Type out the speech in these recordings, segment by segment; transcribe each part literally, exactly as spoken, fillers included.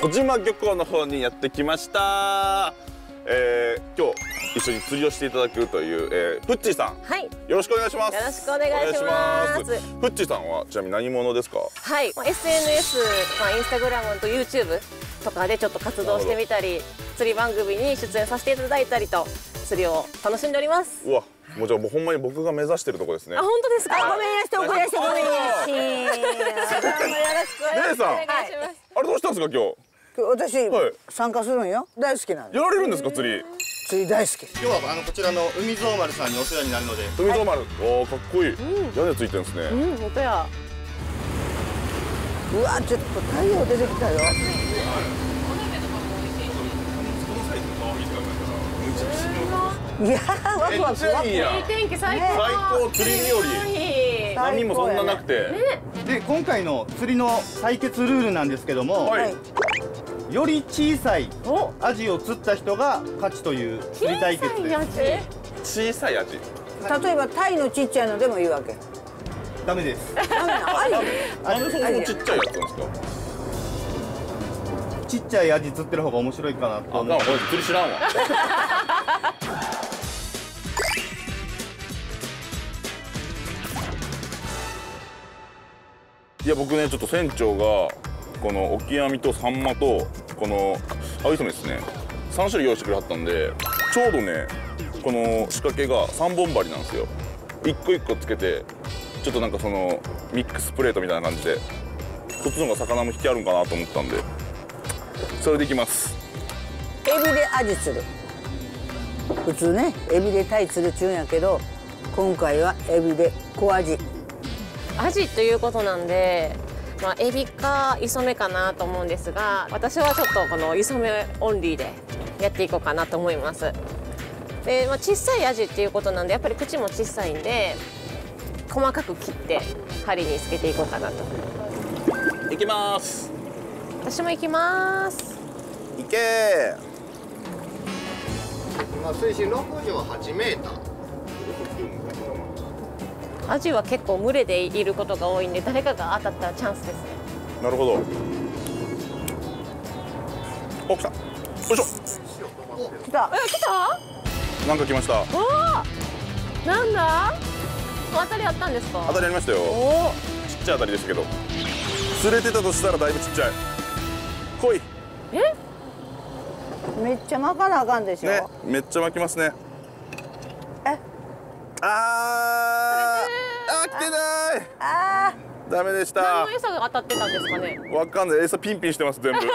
小島漁港の方にやってきました。えー、今日一緒に釣りをしていただくという、えー、プッチーさん、 はい、 よろしくお願いします。 よろしくお願いします。 プッチーさんはちなみに何者ですか？ はい、エスエヌエス、まあ、インスタグラムと ユーチューブ とかでちょっと活動してみたり、釣り番組に出演させていただいたりと釣りを楽しんでおります。 うわ、もうじゃあもうほんまに僕が目指してるとこですね。 あ、本当ですか？ ごめんやしておくやしてごめんやし。よろしく姉さん、あれどうしたんですか今日？ 私、はい、参加するんよ。大好きなんで。 やられるんですか釣り？ 釣り大好き。 今日はあのこちらの海蔵丸さんにお世話になるので。 海蔵丸、はい、おおかっこいい。うん、屋根ついてるんですね。 うん、本当や。 うわ、ちょっと太陽出てきたよ。いやー、ワクワクワク。いい天気最高。 最高、釣り日和。波もそんななくて。 で、今回の釣りの対決ルールなんですけども、はい、より小さいアジを釣った人が勝ちという釣り対決です。 小さいアジ。 例えばタイのちっちゃいのでもいいわけ。 ダメです。 ダメな。アジ。 なんでそんなちっちゃいやつなんですか？ ちっちゃいアジ釣ってる方が面白いかなと思う。 あ、これ釣り知らんわ。いや僕ねちょっと船長がこのオキアミとサンマとこのアオイソメですねさん種類用意してくれはったんで、ちょうどねこの仕掛けがさんぼん針なんですよ。一個一個つけてちょっとなんかそのミックスプレートみたいな感じでそっちの方が魚も引きあるんかなと思ったんでそれでいきます。 エビでアジ釣る。普通ねエビでタイ釣るっちゅうんやけど、今回はエビで小アジ。 アジということなんで、まあ、エビかイソメかなと思うんですが、私はちょっとこのイソメオンリーでやっていこうかなと思います。で、まあ、小さいアジっていうことなんでやっぱり口も小さいんで細かく切って針につけていこうかなと。 いきます。 私も行きます。 いけー。まあ、水深ろくじゅうはちメーター。 アジは結構群れでいることが多いんで、誰かが当たったらチャンスですね。 なるほど。お、来た。よいしょ。 来た。 え、来た？ なんか来ました。 おお。なんだ？当たりあったんですか？ 当たりありましたよ。 おお。 ちっちゃい当たりでしたけど。釣れてたとしたらだいぶちっちゃい。来い。 え？ めっちゃ巻かなあかんでしょ。 ね、めっちゃ巻きますね。 え？ あーあー来てない。あーダメでした。 何の餌が当たってたんですかね。 わかんない。餌ピンピンしてます全部。も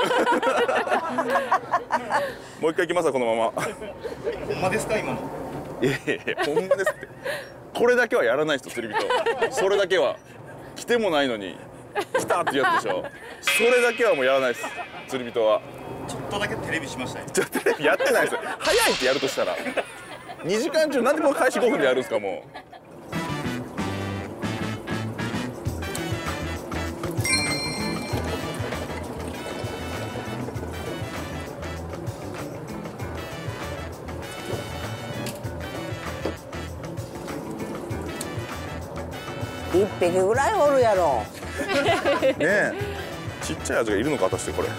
う一回行きますこのまま。 ほんまですか今の？ いやいやいやほんまですって。これだけはやらない人釣り人。それだけは来てもないのに来たっていうやつでしょ。それだけはもうやらないです釣り人は。 ちょっとだけテレビしましたよ。 じゃテレビやってないですよ。早いってやるとしたら。にじかん中なんでこの開始ごふんでやるんですかもう。 一匹ぐらいおるやろ。 ねえ、ちっちゃいアジがいるのか果たしてこれ。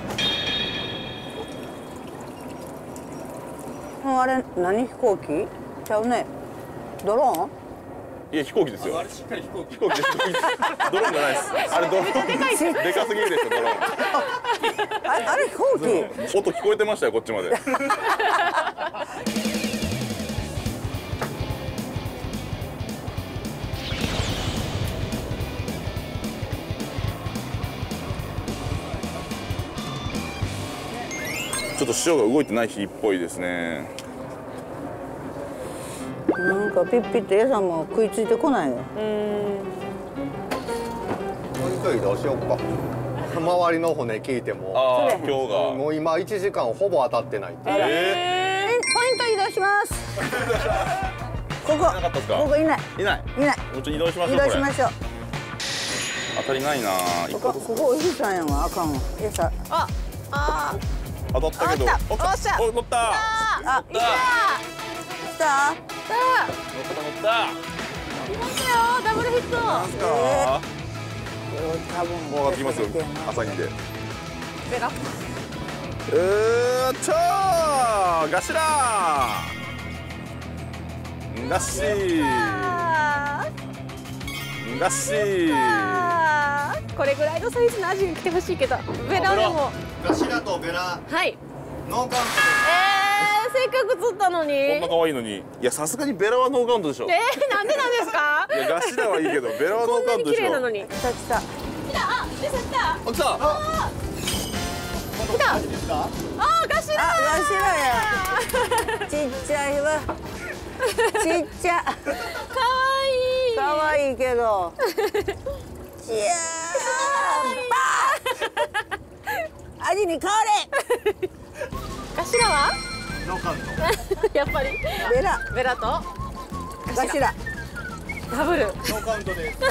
あれ何飛行機？ちゃうね。ドローン？ いや飛行機ですよ。 あれしっかり飛行機。 飛行機です。ドローンじゃないです。あれドローン。でかすぎるですよドローン。 あれあれ飛行機？ 音聞こえてましたよこっちまで。ちょっと潮が動いてない日っぽいですね。 なんかピッピって餌も食いついてこないよ。 もう一回どうしようか。周りの骨聞いても。 ああ今日が。 もう今いちじかんほぼ当たってないって。 ええー、ポイント移動します。ここ。 なかったですか？ ここいない。 いない。 いない。 もうちょっと移動しましょう。 移動しましょう。 当たりないな。 ここここおじさんやわあかんわ。餌。 あ、あ当たったけど。 おっしゃ。 お乗った。 あ、 いた。 来た。 さあ。 乗った乗った。 来ましたよ。ダブルヒット。 なんすか。 多分もう上がってきますよ。朝日で。 ベラ。 うーっちょーガシラーガッシーあガッシーあこれぐらいのサイズのアジが来てほしいけど、ベラでも。 ガシラとベラはい。 ノーカウントでえー、せっかく釣ったのに。 こんな可愛いのに。いやさすがにベラはノーカウントでしょ。 えー、なんでなんですか。 いやガシラはいいけどベラはノこんなにーカウントでしょ。 綺麗なのに。 来た来た。 来た、あ、レサ来た。 あ来た。 あー、来た。 す。いいですか？ あー、ガシラ。 あ、ガシラや。ちっちゃいわ。ちっちゃ。 かわいい。 可愛いけど。いやー。アジに変われ。 ガシラは。 ノーカウント。 やっぱり。 ベラ。 ベラと。 ガシラ。 ダブル。 ノーカウントです。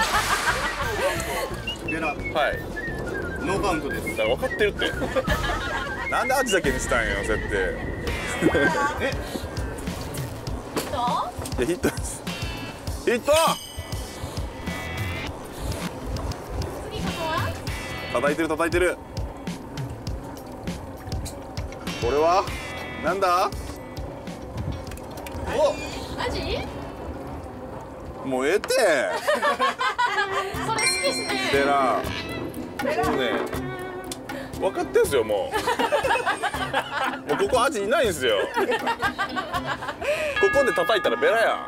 ベラはい。 ノーカウントです。 だから分かってるって。なんでアジだけにしたんよ設定。 え、 いやヒットです。ヒット。 次ここは。 叩いてる叩いてる。これはなんだ。 アジ。 もうええって。 それ好きっすね。 ベラ。もうね。分かってんすよもう。もうここアジいないんすよ。ここで叩いたらベラやん。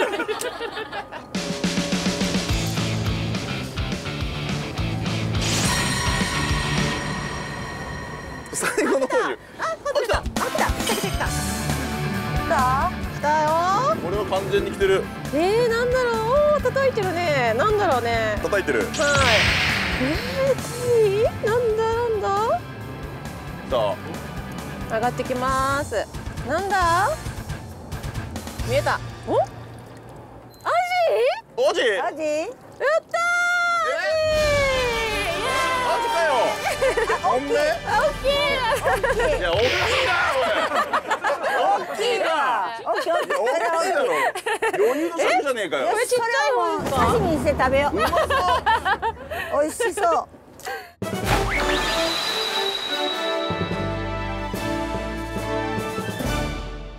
最後の方に。 あ、来た。あ、来た。来た来た来た。来た。来たよ。 これは完全に来てる。 えー、なんだろう。おー、叩いてるね。なんだろうね。 叩いてる。 はい。えー、次。なんだなんだ。 さあ。 上がってきます。なんだ。見えた。お。アジ。 アジ。 アジ。 やったー。 アジかよ。ほんめ。 オッケー。 いや大きい大きいな。オッケーオッケー。 な。大きいだろ。余裕の尺じゃねえかよ。 これちっちゃい方ですか。 刺身にして食べよう。美味しそう。